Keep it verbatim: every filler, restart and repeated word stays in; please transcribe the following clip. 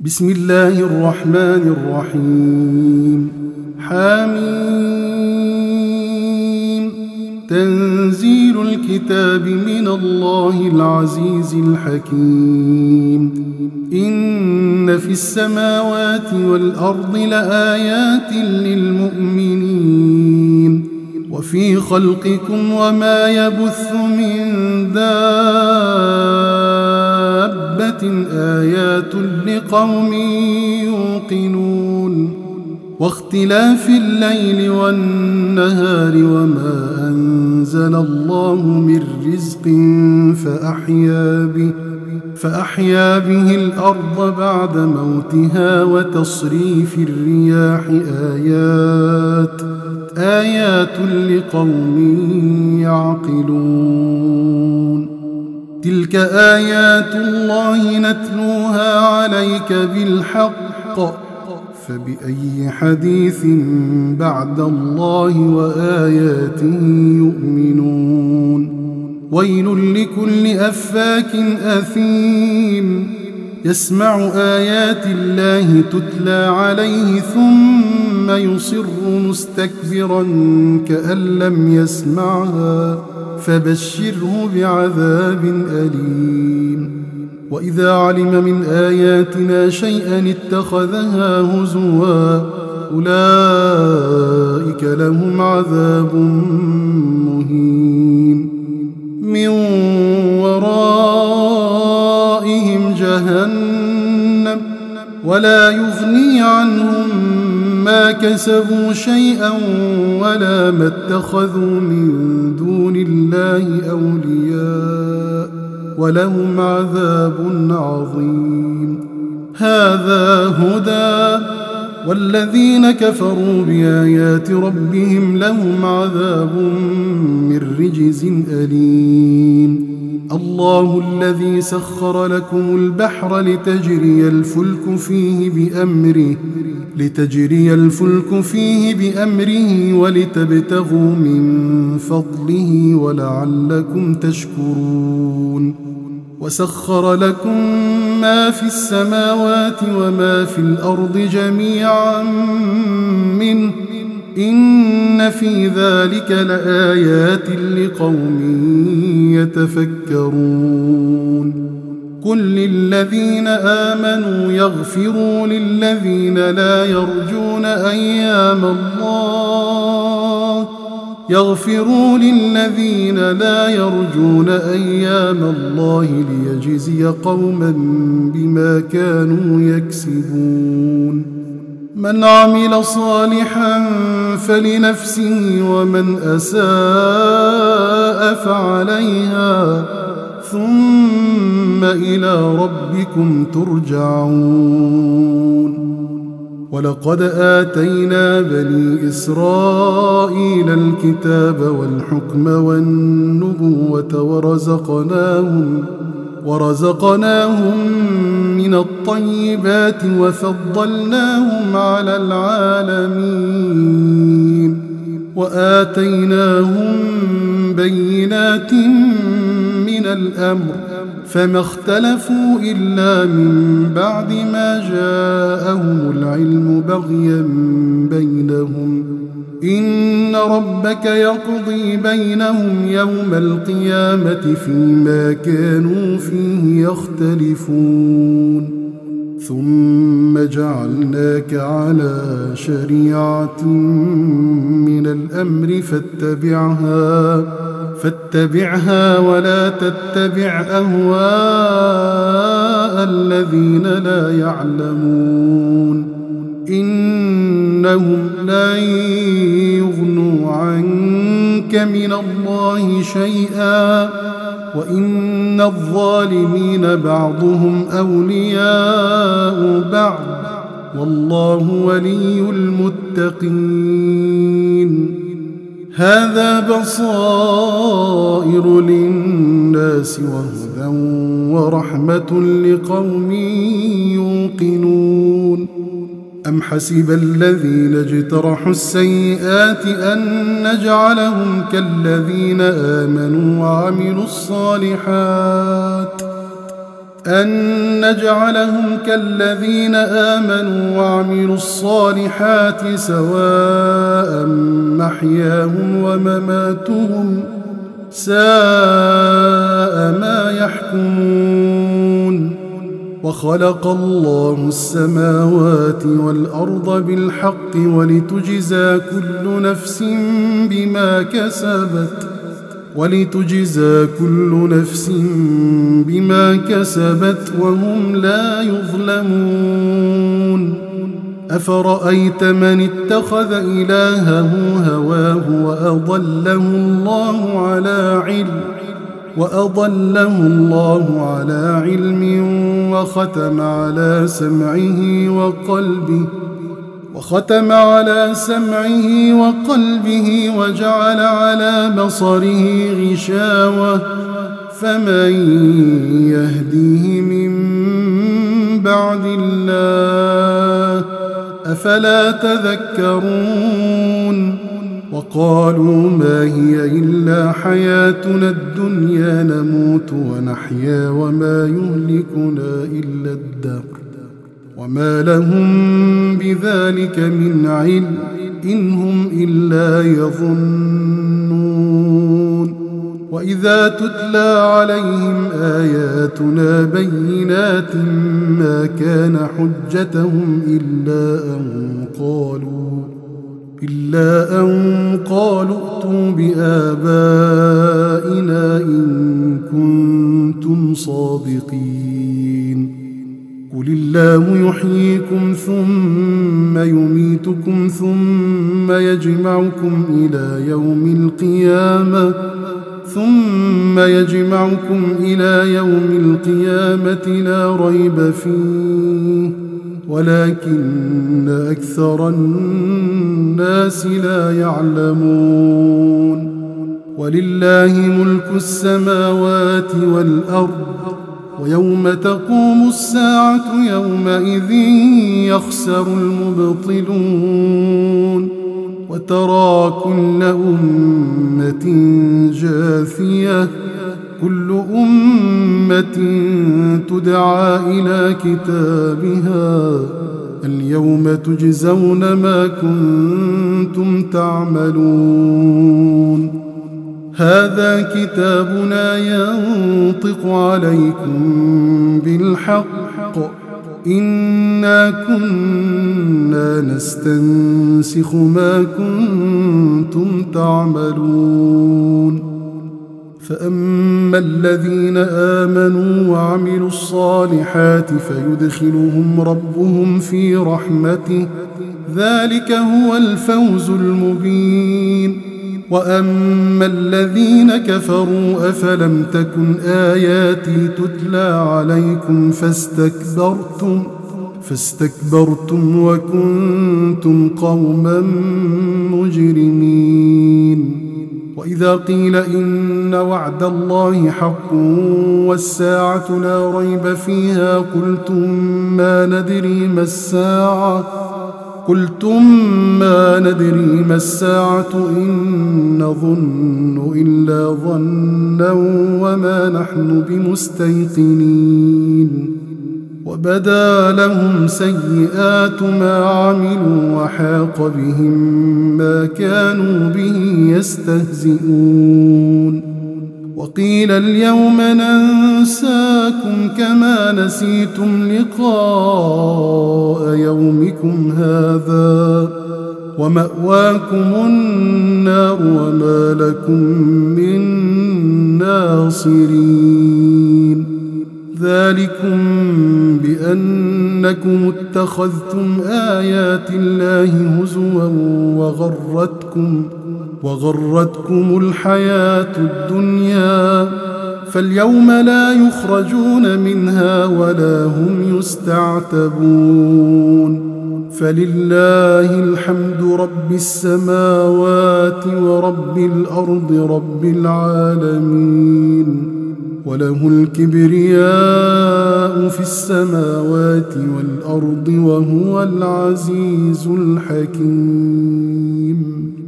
بسم الله الرحمن الرحيم. حميم. تنزيل الكتاب من الله العزيز الحكيم. إن في السماوات والأرض لآيات للمؤمنين وفي خلقكم وما يبث من دابة آيات لقوم يوقنون واختلاف الليل والنهار وما أنزل الله من رزق فأحيا به فأحيا به الأرض بعد موتها وتصريف الرياح آيات آيات لقوم يعقلون. تلك آيات الله نتلوها عليك بالحق فبأي حديث بعد الله وآياته يؤمنون. ويل لكل أفاك أثيم يسمع آيات الله تتلى عليه ثم يصر مستكبرا كأن لم يسمعها فبشره بعذاب أليم. وإذا علم من آياتنا شيئا اتخذها هزوا أولئك لهم عذاب مهين. من ورائهم جهنم ولا يغني عنهم ما كسبوا شيئا ولا ما اتخذوا من دون الله أولياء ولهم عذاب عظيم. هذا هدى والذين كفروا بآيات ربهم لهم عذاب من رجز أليم. الله الذي سخر لكم البحر لتجري الفلك فيه بأمره لتجري الفلك فيه بأمره ولتبتغوا من فضله ولعلكم تشكرون. وسخر لكم ما في السماوات وما في الأرض جميعا منه إن في ذلك لآيات لقوم يتفكرون. قل للذين آمنوا يغفروا للذين لا يرجون أيام الله يغفروا للذين لا يرجون أيام الله ليجزي قوما بما كانوا يكسبون. من عمل صالحا فلنفسه ومن أساء فعليها ثم إلى ربكم ترجعون. ولقد آتينا بني إسرائيل الكتاب والحكم والنبوة ورزقناهم ورزقناهم من الطيبات وفضلناهم على العالمين وآتيناهم بينات من الأمر فما اختلفوا إلا من بعد ما جاءهم العلم بغيا بينهم. إن ربك يقضي بينهم يوم القيامة فيما كانوا فيه يختلفون. ثم جعلناك على شريعة من الأمر فاتبعها فاتبعها ولا تتبع أهواء الذين لا يعلمون إنهم لا يغنوا عنك من الله شيئا وإن الظالمين بعضهم أولياء بعض والله ولي المتقين. هذا بصائر للناس وهدى ورحمة لقوم يوقنون. أم حسب الذين اجترحوا السيئات أن نجعلهم كالذين آمنوا وعملوا الصالحات أن نجعلهم كالذين آمنوا وعملوا الصالحات سواء محياهم ومماتهم ساء ما يحكمون. وخلق الله السماوات والأرض بالحق ولتجزى كل نفس بما كسبت ولتجزى كل نفس بما كسبت وهم لا يظلمون. أفرأيت من اتخذ إلهه هواه وأضله الله على علم وأضله الله على علم وختم على سمعه وقلبه وختم على سمعه وقلبه وجعل على بصره غشاوة فمن يهديه من بعد الله أفلا تذكرون. وقالوا ما هي إلا حياتنا الدنيا نموت ونحيا وما يهلكنا إلا الدهر وما لهم بذلك من علم إن هم إلا يظنون. وإذا تتلى عليهم آياتنا بينات ما كان حجتهم إلا أن قالوا إلا أن قالوا ائتوا بآبائنا إن كنتم صادقين. قل الله يحييكم ثم يميتكم ثم يجمعكم إلى يوم القيامة ثم يجمعكم إلى يوم القيامة لا ريب فيه ولكن أكثر الناس لا يعلمون. ولله ملك السماوات والأرض ويوم تقوم الساعة يومئذ يخسر المبطلون. وترى كل أمة جاثية كل أمة تدعى إلى كتابها اليوم تجزون ما كنتم تعملون. هذا كتابنا ينطق عليكم بالحق إنا كنا نستنسخ ما كنتم تعملون. فأما الذين آمنوا وعملوا الصالحات فيدخلهم ربهم في رحمته ذلك هو الفوز المبين. وأما الذين كفروا أفلم تكن آياتي تتلى عليكم فاستكبرتم فاستكبرتم وكنتم قوما مجرمين. وإذا قيل إن وعد الله حق والساعة لا ريب فيها قلتم ما ندري ما الساعة قلتم ما ندري ما الساعة إن نظن إلا ظنا وما نحن بمستيقنين. وبدا لهم سيئات ما عملوا وحاق بهم ما كانوا به يستهزئون. وقيل اليوم ننساكم كما نسيتم لقاء يومكم هذا ومأواكم النار وما لكم من ناصرين. ذلكم بأنكم اتخذتم آيات الله هزوا وغرتكم وغرتكم الحياة الدنيا فاليوم لا يخرجون منها ولا هم يستعتبون. فلله الحمد رب السماوات ورب الأرض رب العالمين وله الكبرياء في السماوات والأرض وهو العزيز الحكيم.